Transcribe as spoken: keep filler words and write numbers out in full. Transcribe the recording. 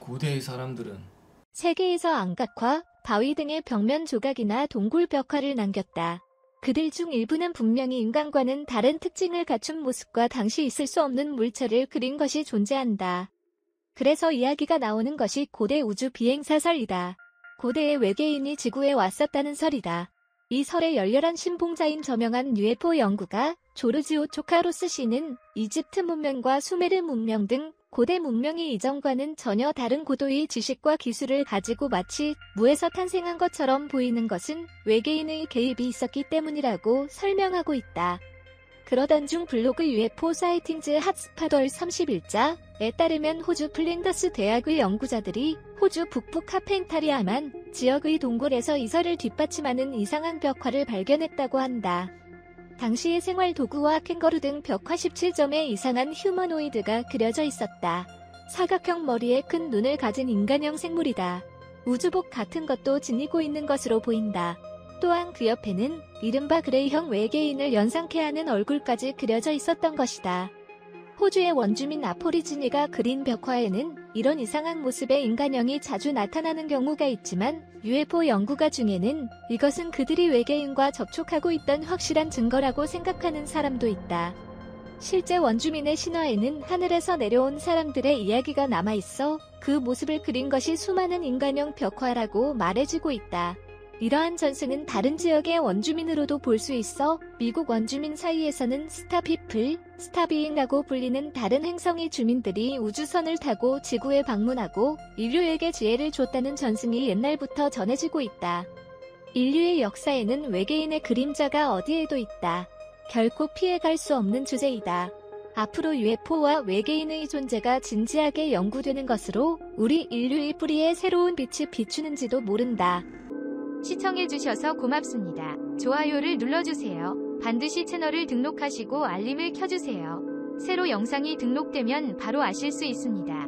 고대의 사람들은 세계에서 안각화, 바위 등의 벽면 조각이나 동굴 벽화를 남겼다. 그들 중 일부는 분명히 인간과는 다른 특징을 갖춘 모습과 당시 있을 수 없는 물체를 그린 것이 존재한다. 그래서 이야기가 나오는 것이 고대 우주 비행사설이다. 고대의 외계인이 지구에 왔었다는 설이다. 이 설의 열렬한 신봉자인 저명한 유에프오 연구가 조르지오 초카로스 씨는 이집트 문명과 수메르 문명 등 고대 문명이 이전과는 전혀 다른 고도의 지식과 기술을 가지고 마치 무에서 탄생한 것처럼 보이는 것은 외계인의 개입이 있었기 때문이라고 설명하고 있다. 그러던 중 블로그 유에프오 사이팅즈 핫스팟월 삼십일자에 따르면 호주 플린더스 대학의 연구자들이 호주 북부 카펜타리아만 지역의 동굴에서 이 설을 뒷받침하는 이상한 벽화를 발견했다고 한다. 당시의 생활 도구와 캥거루 등 벽화 십칠 점의 이상한 휴머노이드가 그려져 있었다. 사각형 머리에 큰 눈을 가진 인간형 생물이다. 우주복 같은 것도 지니고 있는 것으로 보인다. 또한 그 옆에는 이른바 그레이형 외계인을 연상케 하는 얼굴까지 그려져 있었던 것이다. 호주의 원주민 아포리지니가 그린 벽화에는 이런 이상한 모습의 인간형이 자주 나타나는 경우가 있지만 유에프오 연구가 중에는 이것은 그들이 외계인과 접촉하고 있던 확실한 증거라고 생각하는 사람도 있다. 실제 원주민의 신화에는 하늘에서 내려온 사람들의 이야기가 남아있어 그 모습을 그린 것이 수많은 인간형 벽화라고 말해지고 있다. 이러한 전승은 다른 지역의 원주민으로도 볼 수 있어 미국 원주민 사이에서는 스타피플, 스타비잉이라고 불리는 다른 행성의 주민들이 우주선을 타고 지구에 방문하고 인류에게 지혜를 줬다는 전승이 옛날부터 전해지고 있다. 인류의 역사에는 외계인의 그림자가 어디에도 있다. 결코 피해갈 수 없는 주제이다. 앞으로 유에프오와 외계인의 존재가 진지하게 연구되는 것으로 우리 인류의 뿌리에 새로운 빛이 비추는지도 모른다. 시청해주셔서 고맙습니다. 좋아요를 눌러주세요. 반드시 채널을 등록하시고 알림을 켜주세요. 새로 영상이 등록되면 바로 아실 수 있습니다.